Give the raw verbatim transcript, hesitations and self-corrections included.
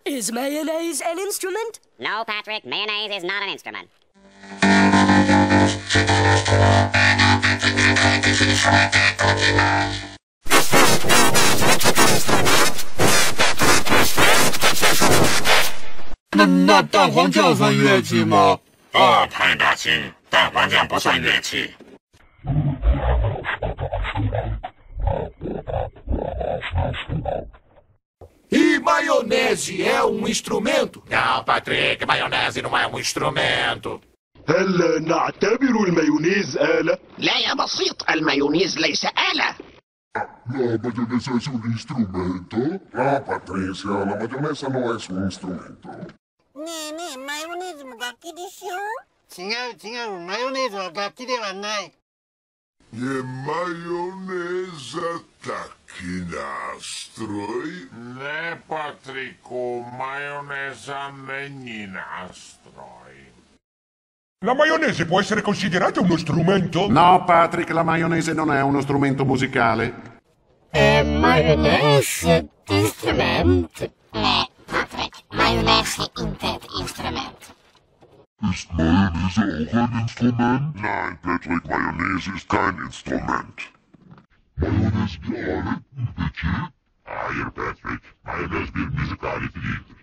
Is mayonnaise an instrument? No, Patrick, mayonnaise is not an instrument. 那那蛋黄酱算乐器吗？ 哦，潘大清，蛋黄酱不算乐器。 E maionese é um instrumento? Não, Patrick, maionese não é um instrumento. هل نعتبر المايونيز آلة؟ لا يا بسيط، المايونيز ليس آلة. La mayonesa es un instrumento. No, Patricia, la mayonesa no es un instrumento. Nee, nee, mayoneesも楽器でしょ。 違う違う、マヨネーズは楽器ではない。 Je majonesa taki nástroj? Ne, Patriku, maionesa není nástroj. La maionese può essere considerata uno strumento? No, Patrick, la maionese non è uno strumento musicale. È maionese instrument? Nee, Patrick, maionese inte ett instrument. Ist Mayonnaise auch ein Instrument? Nein, Patrick, Mayonnaise ist kein Instrument. Mayonnaise musicale, invece? Ah, Patrick, Mayonnaise wird musikale verdiend.